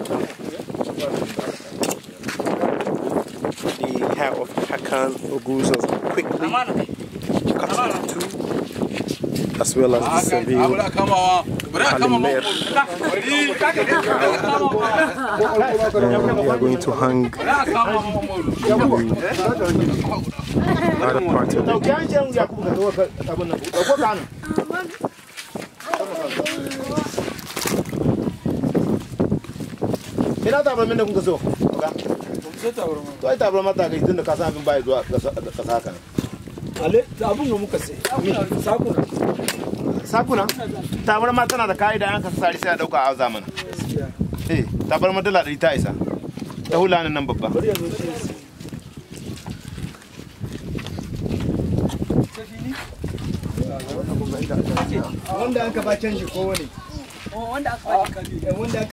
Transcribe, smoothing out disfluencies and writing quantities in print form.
The hair of Hakan Oguzos quickly cut into, as well as the severe we are going to hang the other part of Sakuna tabar ma tana da kaida an ka sari sai a dauka a zamana tabar ma dala ta isa ta hula nan babba wanda aka ba canji ko wani wanda aka ba